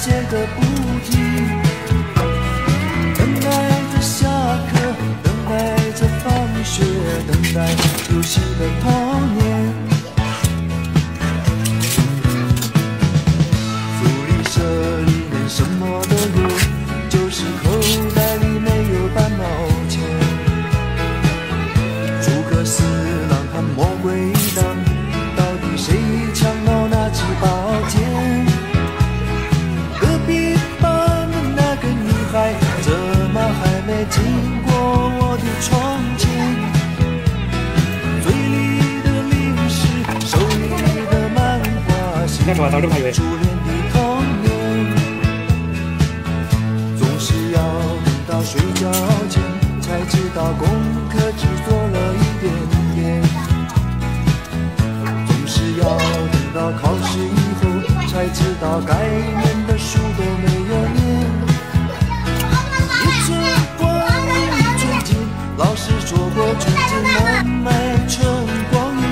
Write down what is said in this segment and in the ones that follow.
些个不提。等待着下课，等待着放学，等待游戏的童年。福利社里面什么都有，就是口袋里没有半毛钱。诸葛四郎和魔鬼党，到底谁抢到那支宝剑？隔壁班的那个女孩，怎么还没经过我的窗前？嘴里的零食，手里的漫画，心里初恋的童年。总是要等到睡觉前，才知道功课只做了一点点。总是要等到考试以后，才知道该念的书都没有念。一寸光阴一寸金，老师说过纯真难买春光阴。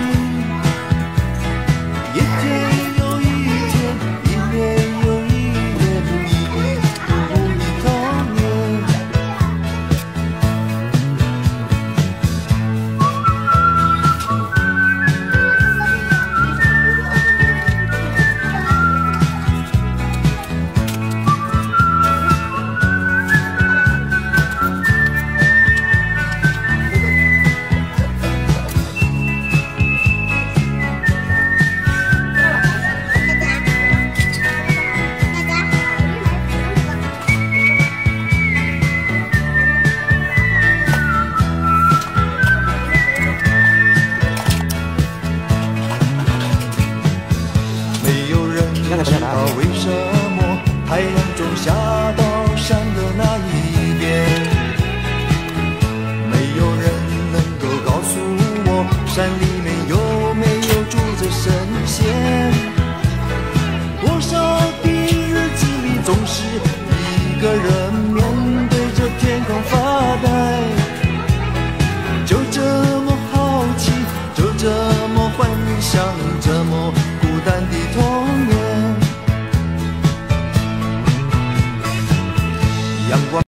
一天又一天，一年又一年，一年不如一童年。没有人知道为什么太阳总下到山的那一边，没有人能够告诉我山里